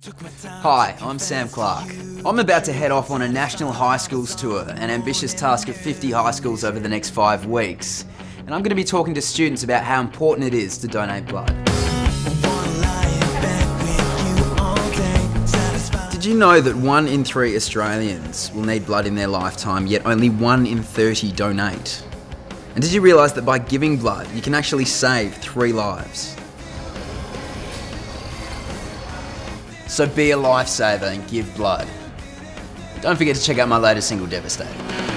Hi, I'm Sam Clark. I'm about to head off on a national high schools tour, an ambitious task of 50 high schools over the next 5 weeks. And I'm going to be talking to students about how important it is to donate blood. Did you know that 1 in 3 Australians will need blood in their lifetime, yet only 1 in 30 donate? And did you realise that by giving blood, you can actually save 3 lives? So be a lifesaver and give blood. Don't forget to check out my latest single, Devastated.